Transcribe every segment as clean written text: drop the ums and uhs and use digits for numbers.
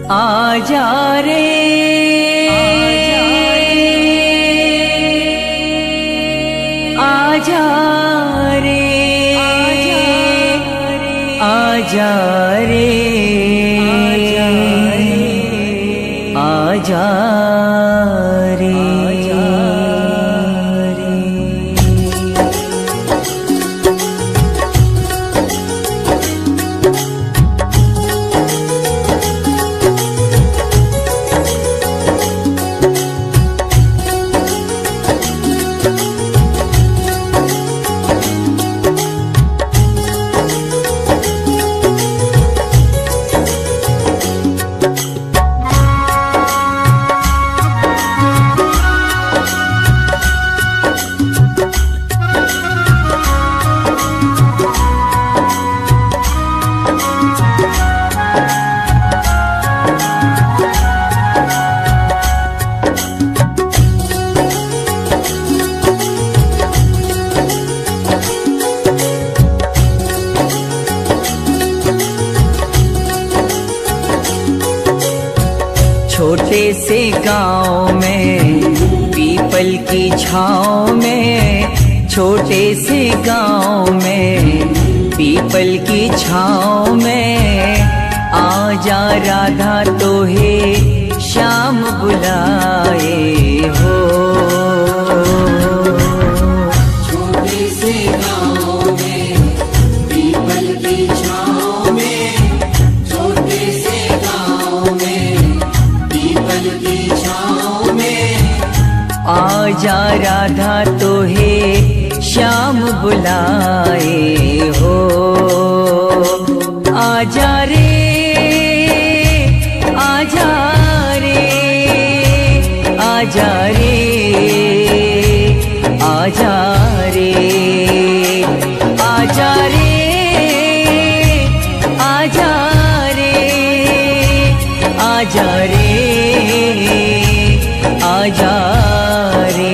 आजा रे आजा रे आजा रे आजा रे छोटे से गांव में पीपल की छाँव में, छोटे से गांव में पीपल की छाँव में, आजा राधा तो है श्याम बुलाए हो। छोटे से गांव में पीपल की छाँव में, छोटे से गांव में पीपल की छाँव में, आजा राधा तो है श्याम बुलाए हो। आजा रे आजा रे आजा रे आजा रे आजा रे आजा रे आजा रे आजा रे।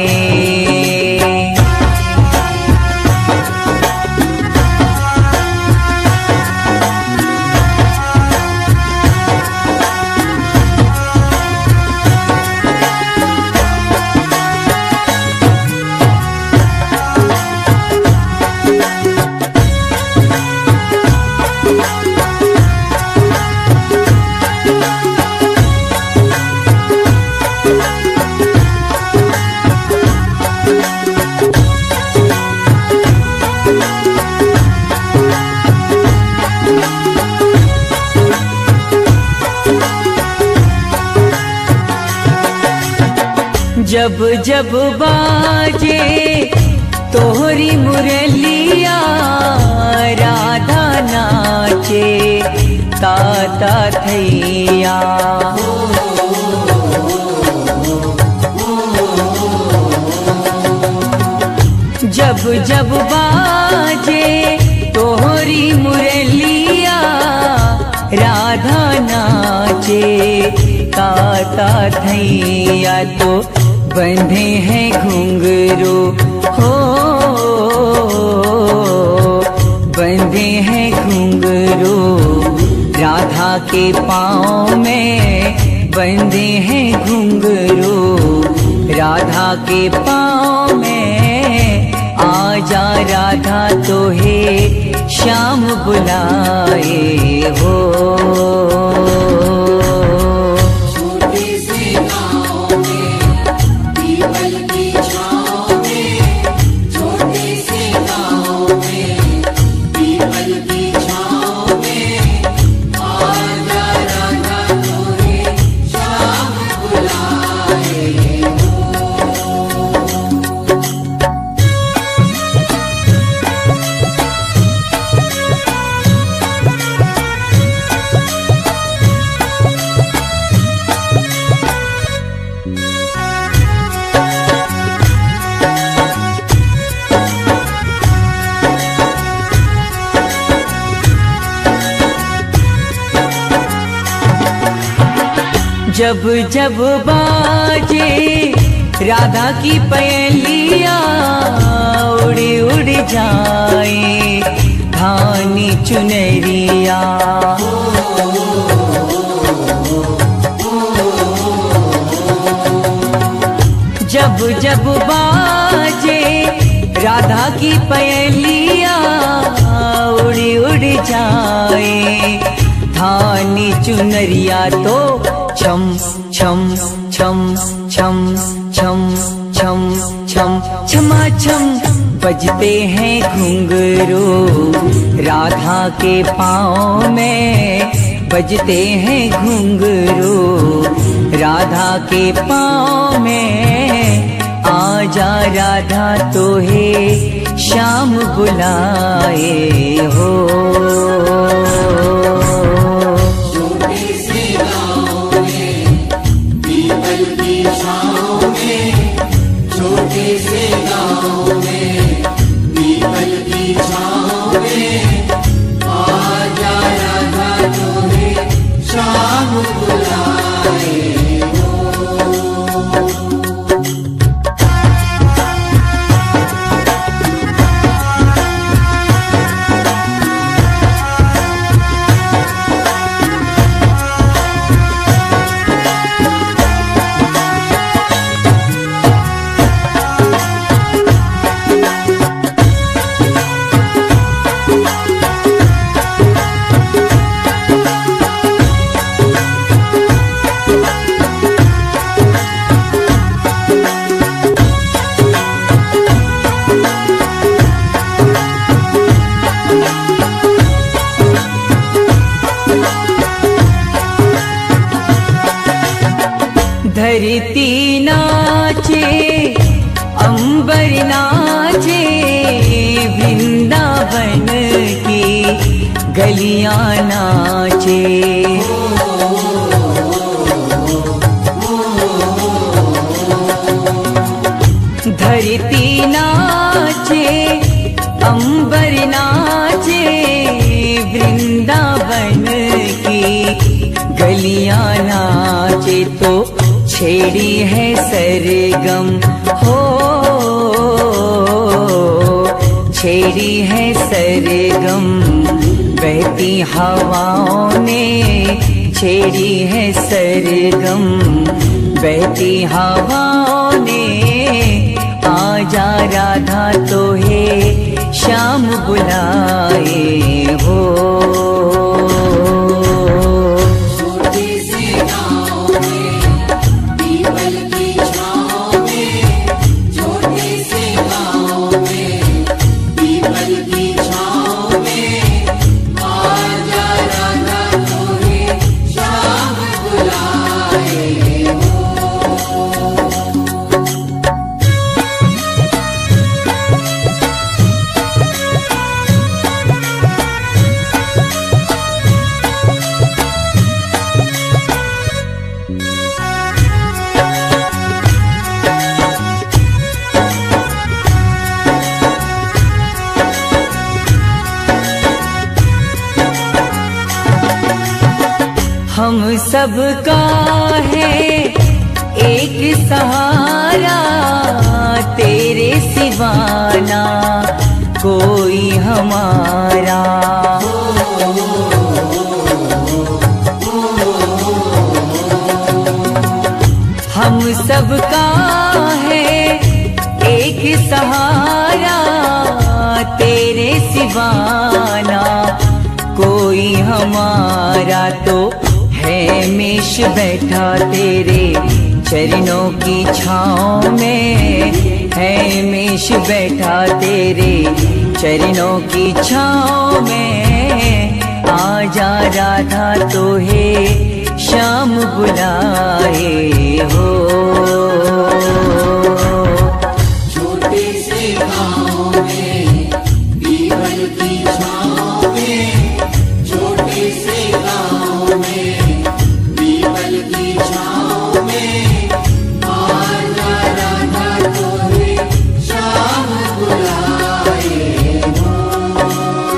जब जब बाजे तोहरी मुरलिया, राधा नाचे ताता थैया। जब जब बाजे तोहरी मुरलिया, राधा नाचे ताता थैया। तो बंधे हैं घुंघरू हो, बंधे हैं घुंघरू राधा के पाँव में, बंधे हैं घुंघरू राधा के पाँव में। आजा राधा तो है श्याम बुलाए हो। जब जब बाजे राधा की पयलिया, उड़ी उड़ी जाए धानी चुनरिया। जब बाजे राधा की पयलिया उड़ी उड़ी जाए। धानी चुनरिया तो छम छम छम छम छम छम छम छमा छम बजते हैं घुंघरू राधा के पाँव में, बजते हैं घुंघरू राधा के पाँव में। आजा राधा तो है श्याम बुलाए हो। छोटे से गाँव में पीपल की छाँव में, छोटे से गाँव में पीपल की छाँव में। आजा राधा तो है श्याम बुलाए हो। धरती नाचे अंबर नाचे, वृंदावन की गलियां नाचे। धरती नाचे अंबर नाचे, वृंदावन की गलियां नाचे। तो छेड़ी है सरगम हो, छेड़ी है सरगम बहती हवाओं ने, छेड़ी है सरगम बहती हवाओं ने। आजा राधा तो है श्याम बुलाए हो। हम सबका है एक सहारा, तेरे सिवाना कोई हमारा। हम सबका है एक सहारा, तेरे सिवाना कोई हमारा। तो हैमेश बैठा तेरे चरणों की छाँव में, हैमेश बैठा तेरे चरणों की छाँव में। आजा राधा तो है श्याम बुलाए हो। छोटे से गाँव में पीपल की छाँव में, छोटे से गाँव में पीपल की छाँव में। आजा राधा तो है श्याम बुलाए हो।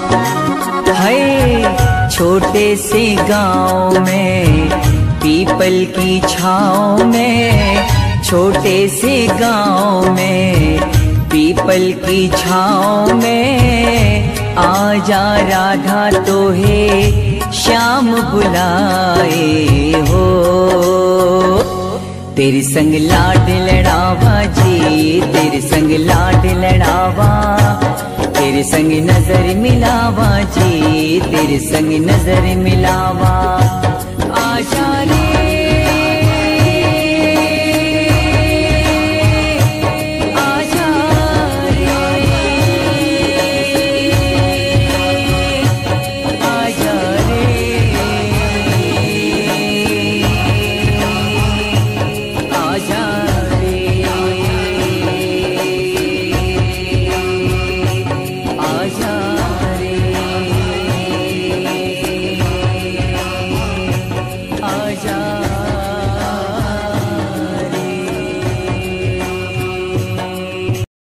है छोटे से गाँव में पीपल की छाँव में, छोटे से गाँव में पीपल की छाँव में। आजा राधा तो है श्याम बुलाए हो। तेरे संग लाड लड़ावा जी, तेरे संग लाड लड़ावा, तेरे संग नजर मिलावा जी, तेरे संग नजर मिलावा। आजा रे